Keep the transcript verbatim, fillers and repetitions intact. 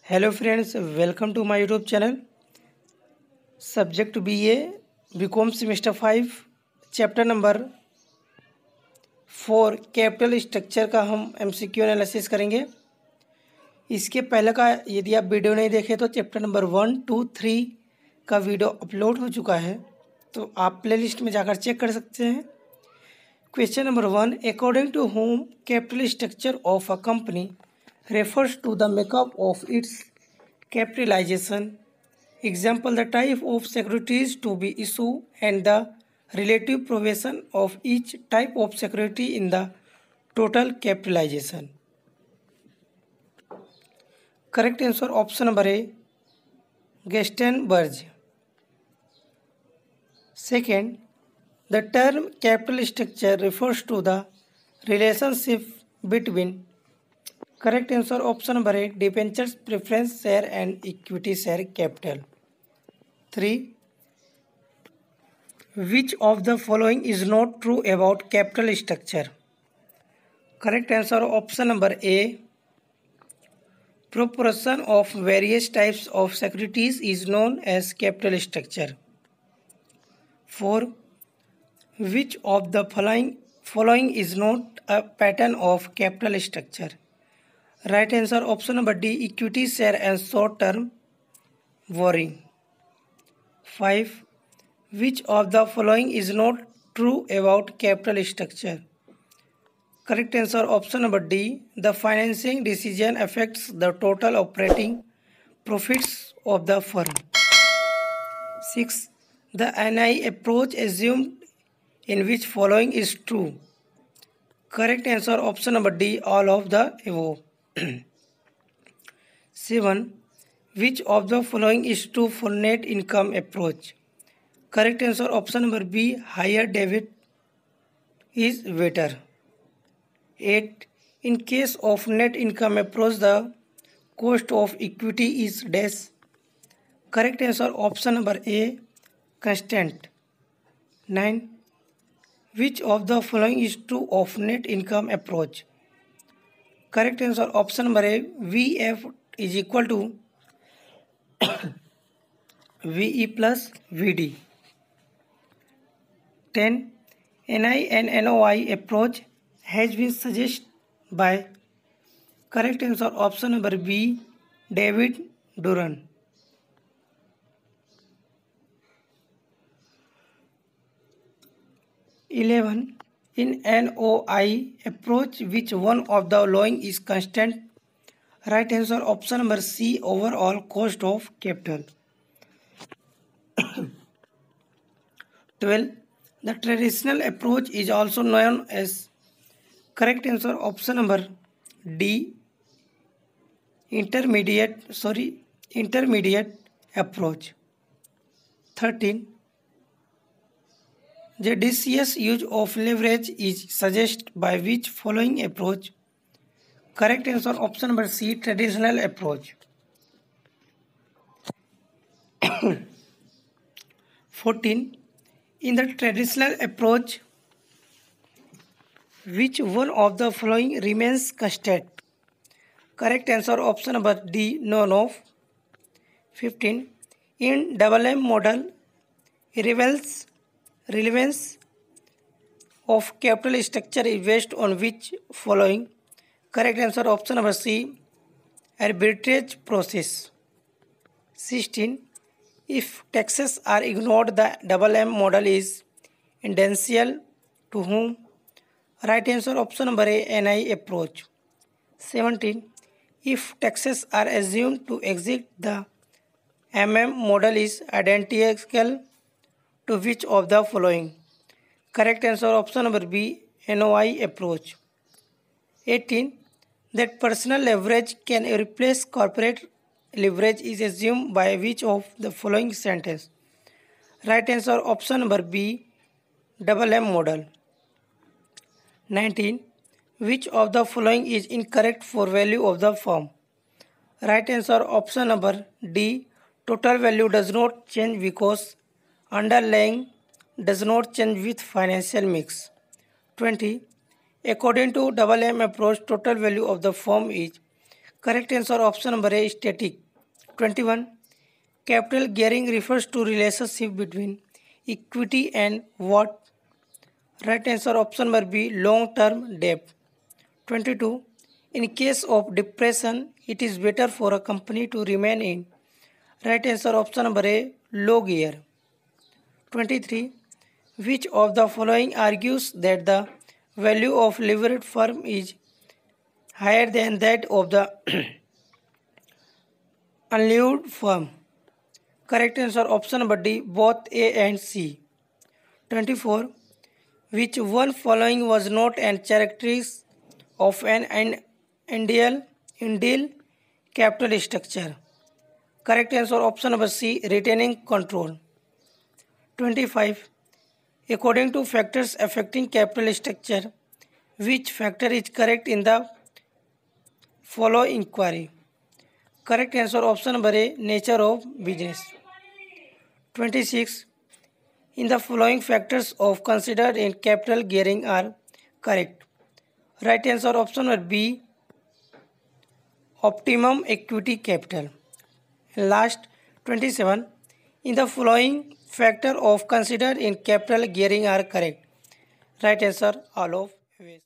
Hello friends, welcome to my YouTube channel. Subject B A B Com semester five, chapter number four capital structure का हम MCQ analysis करेंगे। इसके पहले का यदि आप वीडियो नहीं देखे तो chapter number one two three का वीडियो अपलोड हो चुका है, तो आप प्लेलिस्ट में जाकर चेक कर सकते हैं। Question number one, according to home capital structure of a company refers to the makeup of its capitalization. Example, the type of securities to be issued and the relative provision of each type of security in the total capitalization. Correct answer option number A, Gestenberg. Second, the term capital structure refers to the relationship between. Correct answer option number A, debentures, preference share and equity share capital. three. Which of the following is not true about capital structure? Correct answer option number A, proportion of various types of securities is known as capital structure. four. Which of the following following is not a pattern of capital structure? Right answer option number D, equity share and short term borrowing. five. Which of the following is not true about capital structure? Correct answer option number D, the financing decision affects the total operating profits of the firm. six. The N I approach assumed in which following is true? Correct answer option number D, all of the above. seven. Which of the following is true for net income approach? Correct answer option number B, higher debit is better. eight. In case of net income approach, the cost of equity is dash. Correct answer option number A, constant. nine. Which of the following is true of net income approach? Correct answer option number A, V F is equal to V E plus V D. ten. N I and N O I approach has been suggested by. Correct answer option number B, David Duran. eleven. In N O I approach, which one of the following is constant? Right answer option number C, overall cost of capital. twelve. The traditional approach is also known as. Correct answer option number D, intermediate sorry intermediate approach. thirteen. Judicious use of leverage is suggested by which following approach? Correct answer option number C, traditional approach. fourteen. In the traditional approach, which one of the following remains constant? Correct answer option number D, none of. fifteen. In double M model, relevance relevance of capital structure is based on which following? Correct answer option number C, arbitrage process. sixteen. If taxes are ignored, the double M model is essential to whom? Right answer option number A, N I approach. seventeen. If taxes are assumed to exist, the M M model is identical to which of the following? Correct answer option number B, N O I approach. eighteen. That personal leverage can replace corporate leverage is assumed by which of the following sentence? Right answer option number B, double M model. nineteen. Which of the following is incorrect for value of the firm? Right answer option number D, total value does not change because underlying does not change with financial mix. twenty. According to double M approach, total value of the firm is. Correct answer option number A, static. twenty-one. Capital gearing refers to relationship between equity and what? Right answer option number B, long-term debt. twenty-two. In case of depression, it is better for a company to remain in. Right answer option number A, low gear. twenty-three. Which of the following argues that the value of leveraged firm is higher than that of the unlevered firm? Correct answer option number D, both A and C. twenty-four. Which one following was not an characteristic of an ideal, ideal capital structure? Correct answer option number C, retaining control. twenty-five. According to factors affecting capital structure, which factor is correct in the following inquiry? Correct answer option number A, nature of business. twenty-six. In the following factors of considered in capital gearing are correct. Right answer option number B, optimum equity capital. Last, twenty-seven. In the following factor of considered in capital gearing are correct. Right answer all of these.